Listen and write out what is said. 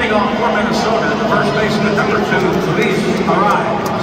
Leading off for Minnesota, the first baseman, number 2, Feliz Arraez.